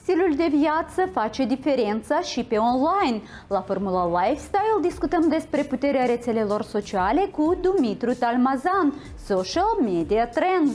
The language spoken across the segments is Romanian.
Stilul de viață face diferența și pe online. La Formula Lifestyle discutăm despre puterea rețelelor sociale cu Dumitru Talmazan, Social Media Trends.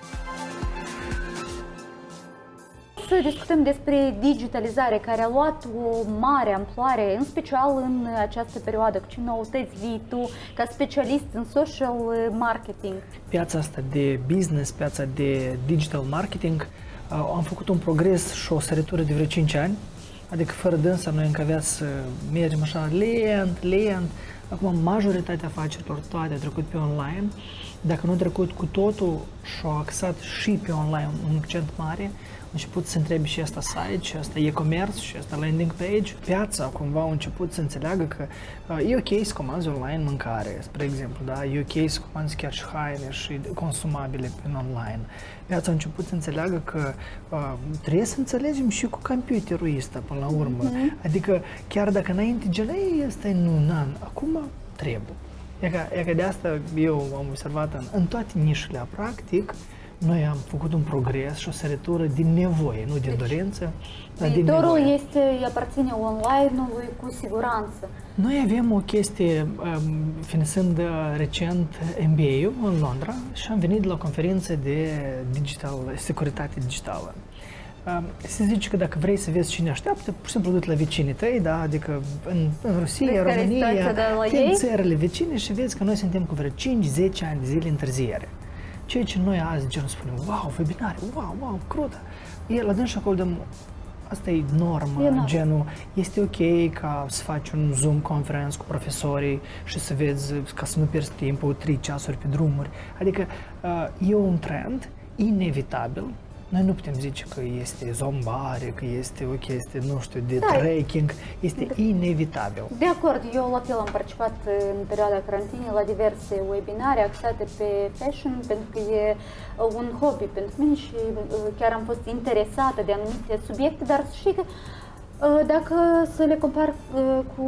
Să discutăm despre digitalizare care a luat o mare amploare, în special în această perioadă. Cu ce noutăți vii tu ca specialist în social marketing? Piața asta de business, piața de digital marketing, am făcut un progres și o săritură de vreo 5 ani, adică fără dânsa noi încă avea să mergem așa lent. Acum majoritatea afacerilor toate au trecut pe online, dacă nu au trecut cu totul și-au axat și pe online un accent mare, a început să întrebe și asta site, și asta e-commerce, și asta landing page. Piața cumva a început să înțeleagă că e ok să comanzi online mâncare, spre exemplu, da? E ok să comanzi chiar și haine și consumabile prin online. Piața a început să înțeleagă că trebuie să înțelegem și cu computerul ăsta până la urmă. Adică chiar dacă înainte genei ăsta nu, acum trebuie. E că de asta eu am observat în toate nișele, practic, noi am făcut un progres și o săritură din nevoie, nu din dorință, dar din nevoie. Viitorul aparține online-ului cu siguranță. Noi avem o chestie, fiind recent MBA-ul în Londra și am venit la o conferință de securitate digitală. Se zice că dacă vrei să vezi cine așteaptă, pur și simplu du-te la vecinii tăi, da? Adică în Rusia, România, în țările vecine și vezi că noi suntem cu vreo 5-10 ani de zile întârziere. Ceea ce noi azi genul spunem, wow, webinare, wow, crută. La dânsul acolo dăm, asta e normă, genul, este ok ca să faci un Zoom conference cu profesorii și să vezi, ca să nu pierzi timpul 3 ceasuri pe drumuri. Adică e un trend inevitabil. Noi nu putem zice că este zombare, că este o chestie, nu știu, de trekking, este inevitabil. De acord, eu la fel am participat în perioada carantinei la diverse webinare axate pe fashion, pentru că e un hobby pentru mine și chiar am fost interesată de anumite subiecte, dar știi că dacă să le compar cu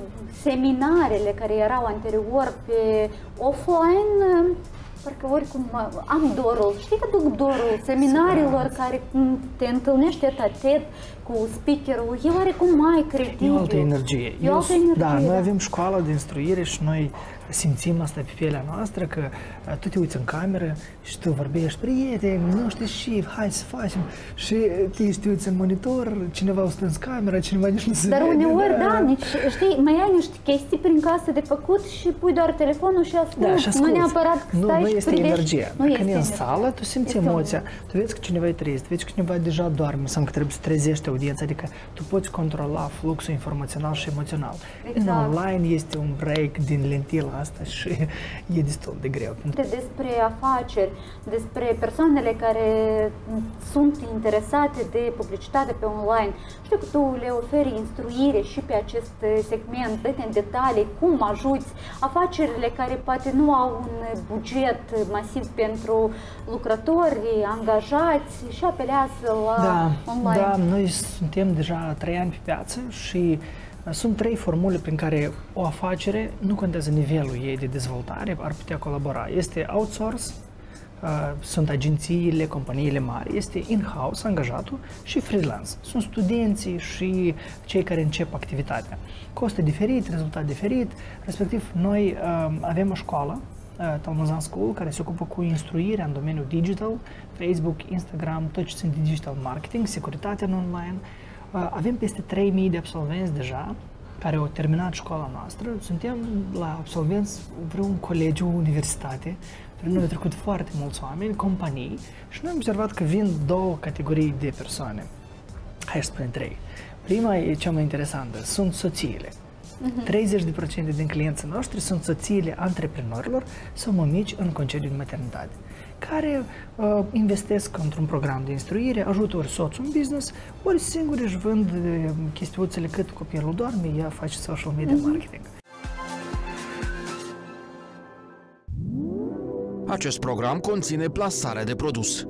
seminarele care erau anterior pe offline, parcă oricum am dorul, știi că duc dorul seminarilor care te întâlnești tet-a-tet cu speakerul, e oarecum mai credibil. E o altă energie. Da, noi avem școala de instruire și noi simțim asta pe pielea noastră, că tu te uiți în cameră și tu vorbești, prieteni, nu știu și, hai să facem. Și te uiți în monitor, cineva o strâns camera, cineva nici nu se vede. Dar uneori, știi, mai ai niște chestii prin casă de făcut și pui doar telefonul și asculti. Nu neapărat că stai nu și este privești. energia. Când e în sală, tu simți emoția. Tu vezi că cineva e trist, vezi că cineva deja doarme, înseamnă că trebuie să trezești audiența, adică tu poți controla fluxul informațional și emoțional. În online este un break din lentila asta și e destul de greu. Despre afaceri, despre persoanele care sunt interesate de publicitate pe online. Știu că tu le oferi instruire și pe acest segment, dă-te în detalii, cum ajuți afacerile care poate nu au un buget masiv pentru lucrători, angajați și apelează la online. Da, noi suntem deja 3 ani pe piață și sunt 3 formule prin care o afacere, nu contează nivelul ei de dezvoltare, ar putea colabora. Este outsource, sunt agențiile, companiile mari, este in-house, angajatul și freelance. Sunt studenții și cei care încep activitatea. Costă diferit, rezultat diferit, respectiv noi avem o școală, Talmazan School, care se ocupă cu instruirea în domeniul digital, Facebook, Instagram, tot ce sunt digital marketing, securitatea în online. Avem peste 3000 de absolvenți deja care au terminat școala noastră. Suntem la absolvenți vreun colegiu, universitate. Noi au trecut foarte mulți oameni, companii și noi am observat că vin 2 categorii de persoane. Hai să spunem 3. Prima e cea mai interesantă, sunt soțiile. 30% din clienții noștri sunt soțiile antreprenorilor sau mămici în concediu de maternitate, care investesc într-un program de instruire, ajută ori soțul în business, ori singuri își vând chestiuțele cât copilul doarme, ea face social media marketing. Acest program conține plasarea de produs.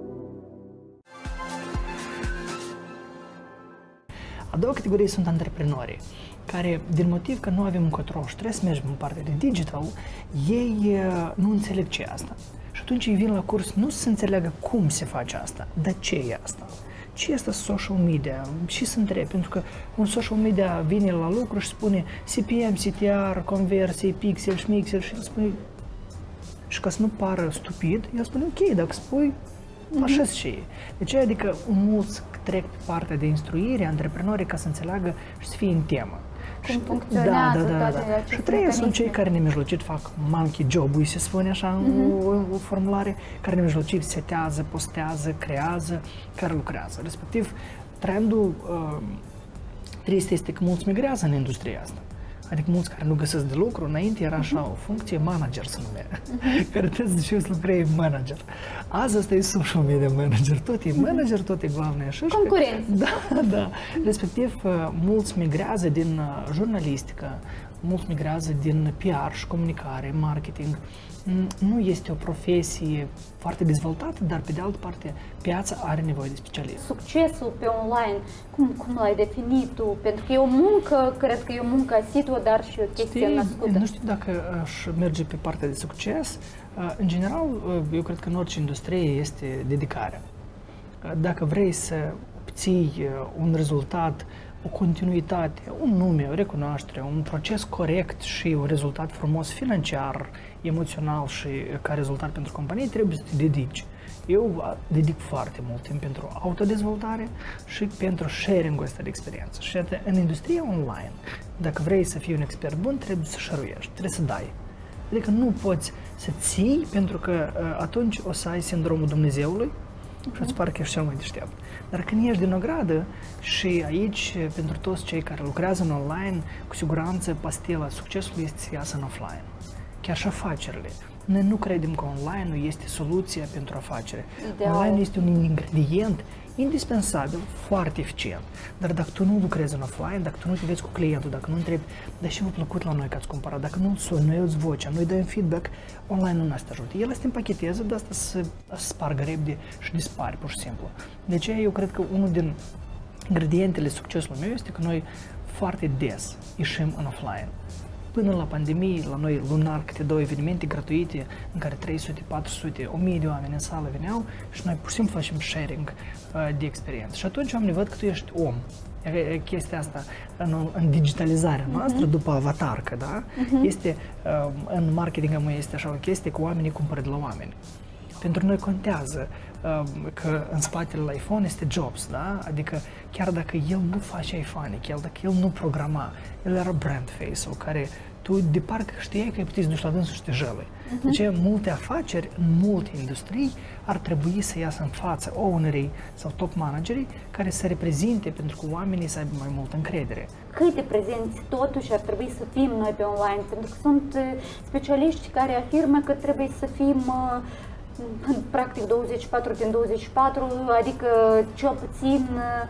A doua categorie sunt antreprenorii, care, din motiv că nu avem încotro și trebuie să mergem în partea de digital, ei nu înțeleg ce e asta. Și atunci ei vin la curs nu să înțeleagă cum se face asta, dar ce e asta. ce este social media și să întreb, pentru că un social media vine la lucru și spune CPM, CTR, conversii, pixel, schmixel și spune, și ca să nu pară stupid, el spune ok, dacă spui, așa și e. Deci adică mulți trec pe partea de instruire, antreprenorii, ca să înțeleagă și să fie în temă. Cum funcționează toate aceste Și trei sunt cei care nemijlocit fac monkey job-ul, se spune așa în formulare, care nemijlocit setează, postează, creează, care lucrează. Respectiv, trendul trist este că mulți migrează în industria asta. Adică mulți care nu găsesc de lucru, înainte era așa o funcție manager se numea, care trebuie să lucrezi manager. Azi asta e social media manager, tot e manager, tot e главное așa. Concurență. Da. Respectiv, mulți migrează din jurnalistică, mulți migrează din PR și comunicare, marketing. Nu este o profesie foarte dezvoltată, dar pe de altă parte piața are nevoie de specialiști. Succesul pe online, cum l-ai definit tu? Pentru că e o muncă, cred că e o muncă asiduă, dar și o chestie născută. Nu știu dacă aș merge pe partea de succes. În general, eu cred că în orice industrie este dedicarea. Dacă vrei să obții un rezultat, o continuitate, un nume, o recunoaștere, un proces corect și un rezultat frumos financiar, emoțional și ca rezultat pentru companie, trebuie să te dedici. Eu dedic foarte mult timp pentru autodezvoltare și pentru sharing-ul ăsta de experiență. Și în industria online, dacă vrei să fii un expert bun, trebuie să share-uiești, trebuie să dai. Adică nu poți să ții, pentru că atunci o să ai sindromul Dumnezeului și îți pare că ești cel mai deștept. Dar când ești din ogradă și aici, pentru toți cei care lucrează în online, cu siguranță pastila succesului este să iasă în offline. Chiar și afacerile. Noi nu credem că online este soluția pentru afacere. Online este un ingredient indispensabil, foarte eficient. Dar dacă tu nu lucrezi în offline, dacă tu nu te vezi cu clientul, dacă nu întrebi, dar și v-a plăcut la noi că ați cumpărat, dacă nu-l suni, nu îți vocea, nu-i dai un feedback, online nu te ajută. El se împacheteze, de asta se spargă repede și dispare, pur și simplu. De aceea eu cred că unul din ingredientele succesului meu este că noi foarte des ieșim în offline. Până la pandemie, la noi lunar câte 2 evenimente gratuite în care 300, 400, 1000 de oameni în sală veneau și noi pur și simplu facem sharing de experiență. Și atunci oamenii văd că tu ești om. Chestia asta în digitalizarea noastră, după avatarcă, da? Este, în marketing este așa o chestie că oamenii cumpără de la oameni. Pentru noi contează că în spatele la iPhone este Jobs, da? Adică chiar dacă el nu face iPhone, chiar dacă el nu programa, el era brand face-ul care tu de parcă știai că ai putea să duci la dânsul și te jălui. Deci multe afaceri, în multe industrii, ar trebui să iasă în față ownerii sau top managerii care să reprezinte pentru că oamenii să aibă mai multă încredere. Cât de prezenți totuși ar trebui să fim noi pe online? Pentru că sunt specialiști care afirmă că trebuie să fim practic 24 din 24, adică cel puțin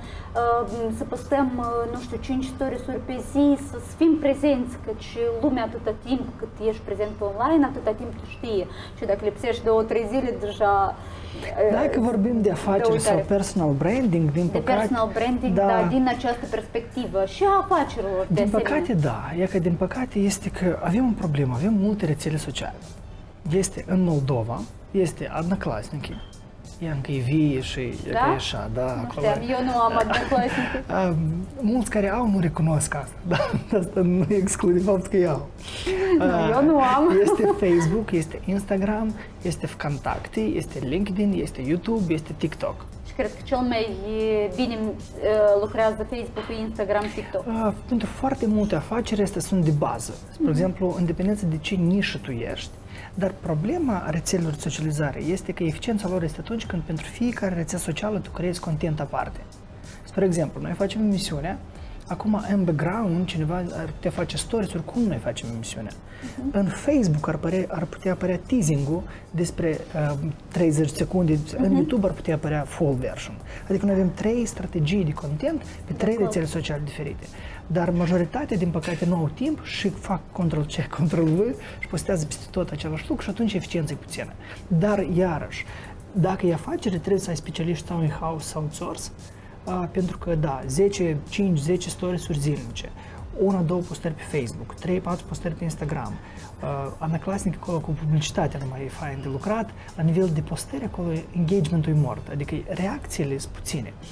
să postăm, nu știu, 5 stories-uri pe zi, să fim prezenți, căci lumea atâta timp cât ești prezent pe online, atâta timp tu știe. Și dacă lipsești 2-3 zile, deja... Dacă vorbim de afaceri sau personal branding, din păcate... De personal branding, da, din această perspectivă și a afacerilor, din păcate, da. E că din păcate este că avem un problemă, avem multe rețele sociale. Este în Moldova, este Одноклассники. Ea încă e vie și e ca așa, da, acolo. Eu nu am Одноклассники. Mulți care au nu recunosc asta, dar asta nu exclude faptul că au. Eu nu am. Este Facebook, este Instagram, este Vkontakte, este LinkedIn, este YouTube, este TikTok. Și cred că cel mai bine lucrează Facebook, Instagram, TikTok. Pentru foarte multe afaceri astea sunt de bază. Spre exemplu, în dependență de ce nișă tu ești. Dar problema rețelelor de socializare este că eficiența lor este atunci când pentru fiecare rețea socială tu creezi content aparte. Spre exemplu, noi facem emisiunea, acum în background cineva ar putea face stories-uri, cum noi facem emisiunea. În Facebook ar putea apărea teasing-ul despre 30 secunde, în YouTube ar putea apărea full version. Adică noi avem 3 strategii de content pe 3 rețele sociale diferite. Dar majoritatea, din păcate, nu au timp și fac Ctrl-C, Ctrl-V și postează peste tot același lucru și atunci eficiența e puțină. Dar, iarăși, dacă e afacere, trebuie să ai specialiști sau in-house sau outsource, pentru că, da, 5-10 stories-uri zilnice, 1-2 postări pe Facebook, 3-4 postări pe Instagram, Одноклассники acolo cu publicitatea nu mai e fain de lucrat, la nivel de postări acolo engagement-ul e mort, adică reacțiile sunt puține.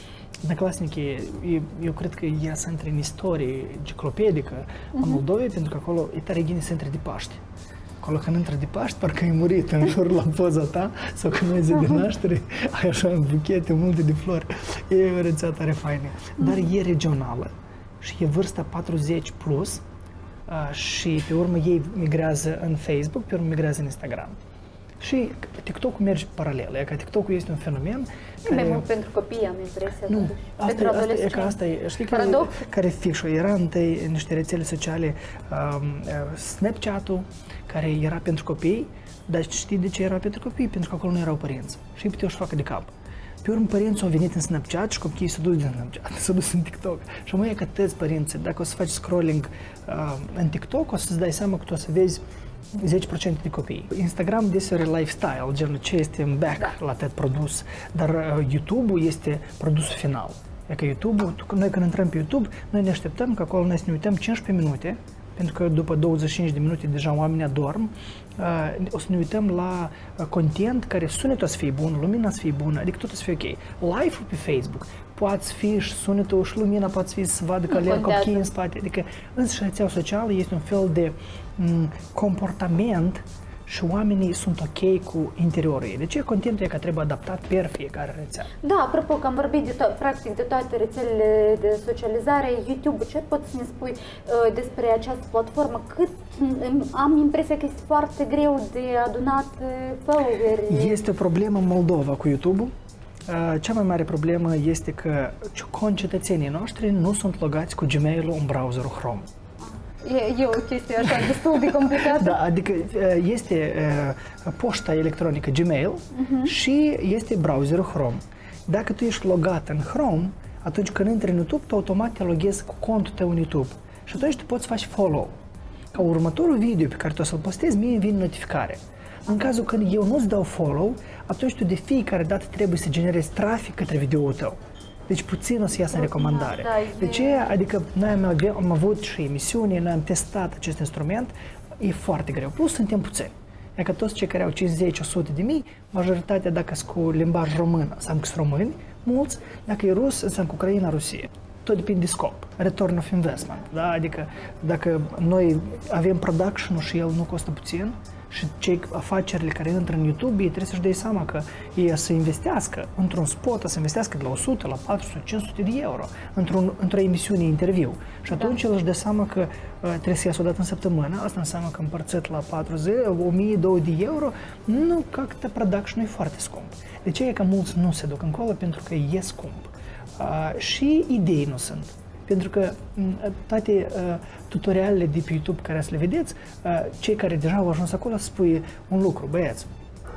Одноклассники, eu cred că ea se intră în istorie enciclopedică a Moldovei, pentru că acolo e tare gine să intre de Paște. Acolo când intră de Paște, parcă ai murit în jur la poza ta, sau când ai zi de naștere, ai așa buchete multe de flori. E o rețea tare faină. Dar e regională și e vârsta 40 plus și pe urmă ei migrează în Facebook, pe urmă migrează în Instagram. Și TikTok-ul merge paralel, e că TikTok-ul este un fenomen care... Mai mult pentru copii, am impresia. Nu, asta e, știi care fix-o, era întâi în niște rețele sociale Snapchat-ul, care era pentru copii, dar știi de ce era pentru copii? Pentru că acolo nu erau părinți și puteau să facă de cap. Pe urmă, părinții au venit în Snapchat și copiii s-au dus din Snapchat, s-au dus în TikTok. Și mai e că tăți părinții, dacă o să faci scrolling în TikTok, o să-ți dai seama că tu o să vezi 10% de copii. Instagram deseori lifestyle, genul ce este în back la tot produs, dar YouTube-ul este produsul final. E că YouTube-ul, noi când intrăm pe YouTube, noi ne așteptăm că acolo noi să ne uităm 15 minute, pentru că după 25 de minute deja oamenii adorm, o să ne uităm la content care sunetul să fie bun, lumina să fie bună, adică tot să fie ok. Live-ul pe Facebook poate fi și sunetul și lumina poate fi să vadă că alerg copiii în spate, adică însă rețeaua socială este un fel de comportament și oamenii sunt ok cu interiorul ei. Deci contentul e că trebuie adaptat per fiecare rețea. Da, apropo că am vorbit practic de toate rețelele de socializare, YouTube, ce poți să ne spui despre această platformă? Am impresia că este foarte greu de adunat followeri. Este o problemă în Moldova cu YouTube-ul. Cea mai mare problemă este că concetățenii noștri nu sunt logați cu Gmail-ul în browserul Chrome. E o chestie așa destul de complicată. Da, adică este poșta electronică Gmail și este browserul Chrome. Dacă tu ești logat în Chrome, atunci când intri în YouTube, tu automat te loghezi cu contul tău în YouTube. Și atunci tu poți face follow. Ca următorul video pe care tu o să-l postezi, mie îmi vine notificare. În cazul când eu nu-ți dau follow, atunci tu de fiecare dată trebuie să generezi trafic către video-ul tău. Deci puțin o să iasă în recomandare. De ce? Adică noi am avut și emisiuni, noi am testat acest instrument, e foarte greu. Plus suntem puțini. Adică toți cei care au 50-100 de mii, majoritatea dacă sunt cu limbaj român, înseamnă că sunt români, mulți, dacă e rus, înseamnă cu Ucraina, Rusie. Tot depinde de scop. Return of investment. Da? Adică dacă noi avem production-ul și el nu costă puțin, și cei afacerile care intră în YouTube, ei trebuie să-și dea seama că ei să investească într-un spot, să investească de la 100, la 400, 500 de euro într-o emisiune interviu. Și atunci el își dă seama că trebuie să iasă o dată în săptămână, asta înseamnă că împărțit la 40, 1002 de euro, nu, că production e foarte scump. De ce e că mulți nu se duc încolo? Pentru că e scump. Și idei nu sunt. Pentru că toate tutorialele de pe YouTube care să le vedeți, cei care deja au ajuns acolo spui un lucru, băieți,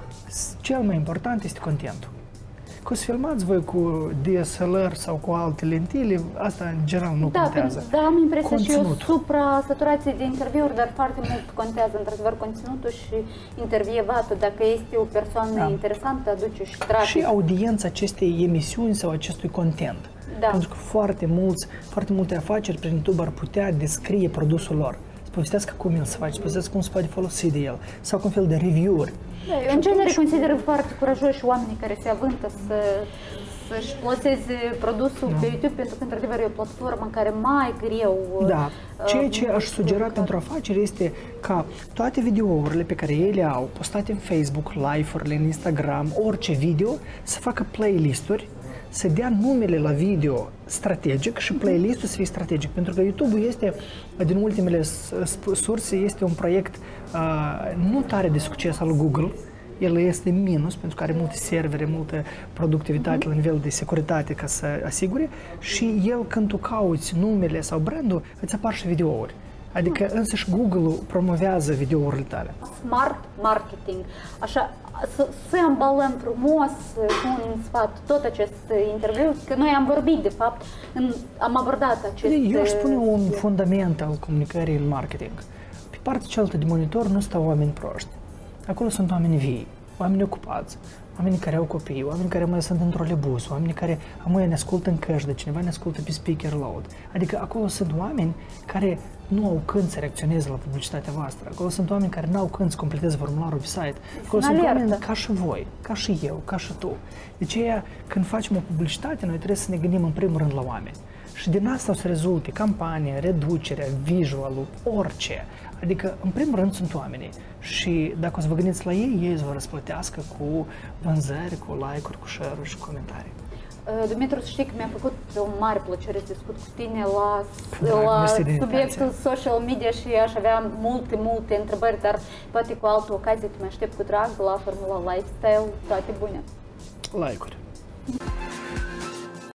cel mai important este contentul. Că o să filmați voi cu DSLR sau cu alte lentile, asta în general nu contează. Da, am impresia și eu supra-saturație de interviuri, dar foarte mult contează într-adevăr conținutul și intervievatul. Dacă este o persoană interesantă, aduce și trafic. Și audiența acestei emisiuni sau acestui content. Da. Pentru că foarte multe afaceri prin YouTube ar putea descrie produsul lor. Să povestească cum el se face, să povestească cum se poate folosi de el, sau cu un fel de review-uri. Da, eu în genere consider foarte curajoși oamenii care se avântă să-și plaseze produsul pe YouTube, pentru că într-adevăr e o platformă în care mai greu... Da, ceea ce aș sugera pentru afaceri este ca toate videourile pe care ei le au, postate în Facebook, live-urile, în Instagram, orice video, să facă playlist-uri, să dea numele la video strategic și playlist-ul să fie strategic. Pentru că YouTube-ul este, din ultimele surse, este un proiect nu tare de succes al Google. El este minus pentru că are multe servere, multă productivitate la nivel de securitate ca să asigure și el când tu cauți numele sau brandul, îți apar și videouri. Adică însăși Google-ul promovează videourile tale. Smart marketing. Așa, să ambalăm frumos cu un sfat tot acest interviu, că noi am vorbit, de fapt, am abordat acest... Eu aș spune un fundament al comunicării în marketing. Pe partea cealaltă de monitor nu stau oameni proști. Acolo sunt oameni vii, oameni ocupați, oamenii care au copii, oamenii care mai sunt în trolebus, oamenii care ne ascultă în căști, cineva ne ascultă pe speaker loud. Adică acolo sunt oameni care nu au când să reacționeze la publicitatea voastră. Acolo sunt oameni care nu au când să completeze formularul pe site. Acolo sunt oameni ca și voi, ca și eu, ca și tu. De aceea, când facem o publicitate, noi trebuie să ne gândim în primul rând la oameni. Și din asta o să rezulte campania, reducerea, visualul, orice. Adică, în primul rând, sunt oamenii. Și dacă o să vă gândiți la ei, ei îți vor răsplătească cu vânzări, cu like-uri, cu share-uri și comentarii. Dumitru, știi că mi-a făcut o mare plăcere să discut cu tine la subiectul social media și aș avea multe întrebări, dar poate cu altă ocazie te mai aștept cu drag la Formula Lifestyle. Toate bune! Like-uri!